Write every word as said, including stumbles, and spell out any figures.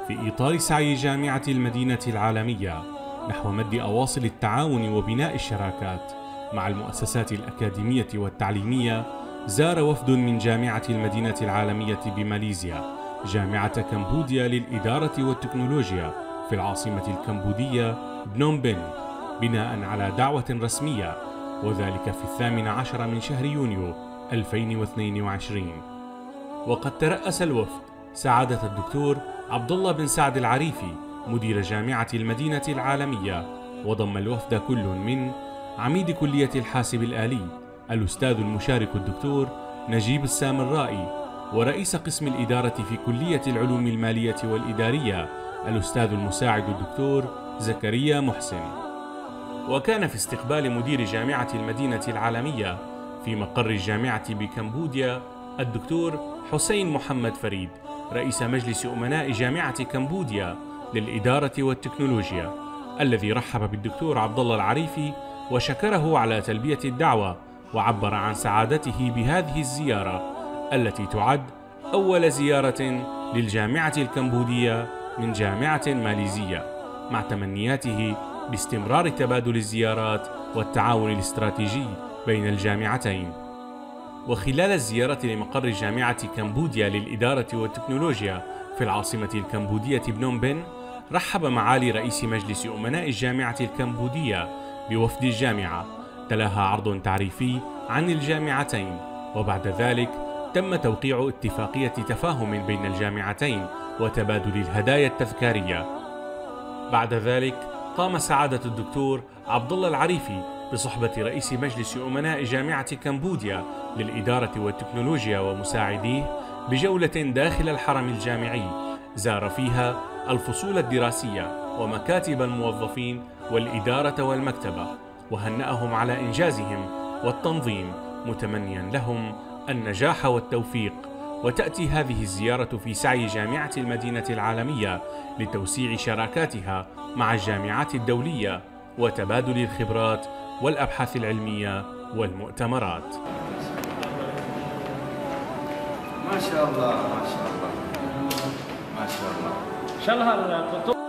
في إطار سعي جامعة المدينة العالمية نحو مد أواصر التعاون وبناء الشراكات مع المؤسسات الأكاديمية والتعليمية، زار وفد من جامعة المدينة العالمية بماليزيا جامعة كمبوديا للإدارة والتكنولوجيا في العاصمة الكمبودية بنوم بن، بناء على دعوة رسمية، وذلك في الثامن عشر من شهر يونيو ألفين واثنين وعشرين. وقد ترأس الوفد سعادة الدكتور عبد الله بن سعد العريفي مدير جامعة المدينة العالمية، وضم الوفد كل من عميد كلية الحاسب الآلي الأستاذ المشارك الدكتور نجيب السامرائي، ورئيس قسم الإدارة في كلية العلوم المالية والإدارية الأستاذ المساعد الدكتور زكريا محسن. وكان في استقبال مدير جامعة المدينة العالمية في مقر الجامعة بكمبوديا الدكتور حسين محمد فريد رئيس مجلس أمناء جامعة كمبوديا للإدارة والتكنولوجيا، الذي رحب بالدكتور عبد الله العريفي وشكره على تلبية الدعوة، وعبر عن سعادته بهذه الزيارة التي تعد أول زيارة للجامعة الكمبودية من جامعة ماليزية، مع تمنياته باستمرار تبادل الزيارات والتعاون الاستراتيجي بين الجامعتين. وخلال الزيارة لمقر جامعة كمبوديا للإدارة والتكنولوجيا في العاصمة الكمبودية بنوم بن، رحب معالي رئيس مجلس أمناء الجامعة الكمبودية بوفد الجامعة، تلاها عرض تعريفي عن الجامعتين، وبعد ذلك تم توقيع اتفاقية تفاهم بين الجامعتين وتبادل الهدايا التذكارية. بعد ذلك قام سعادة الدكتور عبد الله العريفي بصحبة رئيس مجلس أمناء جامعة كمبوديا للإدارة والتكنولوجيا ومساعديه بجولة داخل الحرم الجامعي، زار فيها الفصول الدراسية ومكاتب الموظفين والإدارة والمكتبة، وهنأهم على إنجازهم والتنظيم، متمنيا لهم النجاح والتوفيق. وتأتي هذه الزيارة في سعي جامعة المدينة العالمية لتوسيع شراكاتها مع الجامعات الدولية وتبادل الخبرات والأبحاث العلمية والمؤتمرات. ما شاء الله ما شاء الله ما شاء الله. ان شاء الله